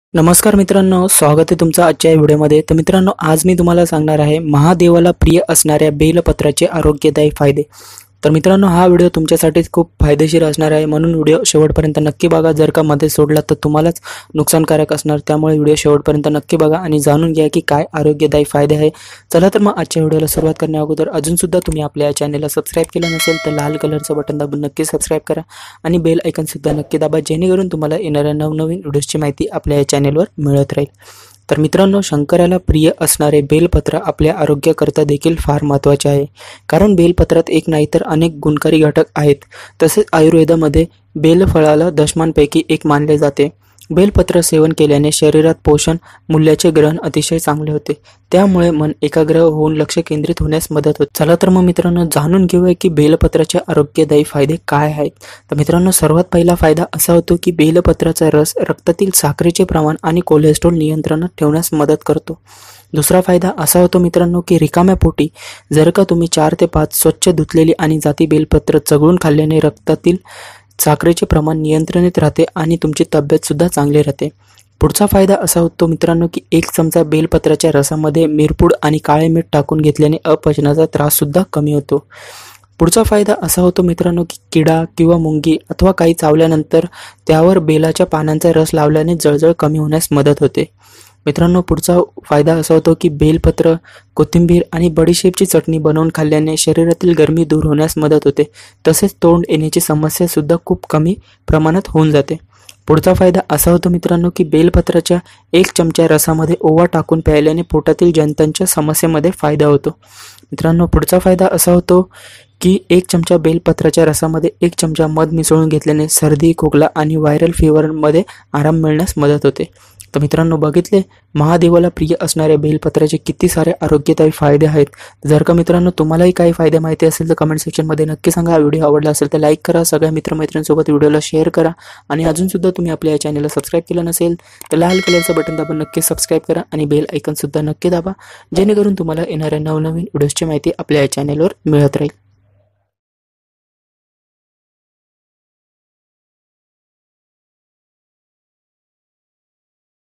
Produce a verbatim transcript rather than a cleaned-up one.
नमस्कार मित्रांनो, स्वागत आहे तुमचं आजच्या या व्हिडिओमध्ये। तर मित्रांनो, आज मी तुम्हाला सांगणार आहे महादेवाला प्रिय असणाऱ्या बेलपत्राचे आरोग्यदायी फायदे। तर मित्रांनो, हा व्हिडिओ तुमच्यासाठी खूप फायदेशीर असणार आहे, म्हणून व्हिडिओ शेवटपर्यंत नक्की बघा। जर का मध्ये सोडला तर तुम्हालाच नुकसानकारक असणार, त्यामुळे व्हिडिओ शेवटपर्यंत नक्की बघा आणि जाणून घ्या की काय आरोग्यदायी फायदे आहे। चला तर मग आजच्या व्हिडिओला सुरुवात करण्या अगोदर अजून सुद्धा तुम्ही आपल्या या चॅनलला सबस्क्राइब केलं नसेल तर लाल कलरचं बटन दाबून नक्की सबस्क्राइब करा आणि बेल आयकॉन सुद्धा नक्की दाबा, जेणेकरून तुम्हाला येणाऱ्या नवनवीन व्हिडिओची माहिती आपल्या या चॅनलवर मिळत राहील। तर मित्रांनो, शंकराला प्रिय असणारे बेलपत्र आपल्या आरोग्याकरता देखील फार महत्त्वाचे आहे, कारण बेलपत्रात एक नाही तर अनेक गुणकारी घटक आहेत। तसेच आयुर्वेदामध्ये बेलफळाला दशमांपैकी एक मानले जाते। बेलपत्र सेवन केल्याने शरीरात पोषण मूल्याचे ग्रहण अतिशय चांगले होते, त्यामुळे मन एकाग्र होऊन लक्ष केंद्रित होण्यास मदत होते। चला तर मग मित्रांनो, जाणून घेऊया की बेलपत्राचे आरोग्यदायी फायदे काय आहेत। तर मित्रांनो, सर्वात पहिला फायदा असा होतो की बेलपत्राचा रस रक्तातील साखरेचे प्रमाण आणि कोलेस्ट्रॉल नियंत्रणात ठेवण्यास मदत करतो। दुसरा फायदा असा होतो मित्रांनो की रिकाम्या पोटी जर का तुम्ही चार ते पाच स्वच्छ धुतलेली आणि जाती बेलपत्र चघळून खाल्ल्याने रक्तातील साखरेचे प्रमाण नियंत्रणात राहते आणि तुमची तब्येत सुद्धा चांगली राहते। पुढचा फायदा असा होतो मित्रांनो की एक चमचा बेलपत्राच्या रसामध्ये मिरपूड आणि काळे मीठ टाकून घेतल्याने अपचनाचा त्रास सुद्धा कमी होतो। पुढचा फायदा असा होतो मित्रांनो की किडा किंवा मुंगी अथवा काही चावल्यानंतर त्यावर बेलाच्या पानांचा रस लावल्याने जळजळ कमी होण्यास मदत होते। मित्रांनो, पुढचा फायदा असा होतो की बेलपत्र, कोथिंबीर आणि बडीशेपची चटणी बनवून खाल्ल्याने शरीरातील गरमी दूर होण्यास मदत होते, तसेच तोंड येण्याची समस्या सुद्धा खूप कमी प्रमाणात होऊन जाते। पुढचा फायदा असा होतो मित्रांनो की बेलपत्राच्या एक चमचा रसामध्ये ओवा टाकून प्यायल्याने पोटातील जंतांच्या समस्येमध्ये फायदा होतो। मित्रांनो, पुढचा फायदा असा होतो की एक चमचा बेलपत्राच्या रसामध्ये एक चमचा मध मिसळून घेतल्याने सर्दी, खोकला आणि व्हायरल फीवरमध्ये आराम मिळण्यास मदत होते। तर मित्रांनो, बघितले महादेवाला प्रिय असणाऱ्या बेलपत्राचे किती सारे आरोग्यदायी फायदे आहेत। जर का मित्रांनो तुम्हालाही काही फायदे माहिती असेल तर कमेंट सेक्शनमध्ये नक्की सांगा। व्हिडिओ आवडला असेल तर लाईक करा, सगळ्या मित्रमैत्रिणींसोबत व्हिडिओला शेअर करा आणि अजून सुद्धा तुम्ही आपल्या या चॅनलला सबस्क्राइब केलं नसेल तर लाल कलरचं बटन दाबून नक्की सबस्क्राइब करा आणि बेल आयकॉन सुद्धा नक्की दाबा, जेणेकरून तुम्हाला येणाऱ्या नवनवीन व्हिडिओची माहिती आपल्या या चॅनलवर मिळत राहील।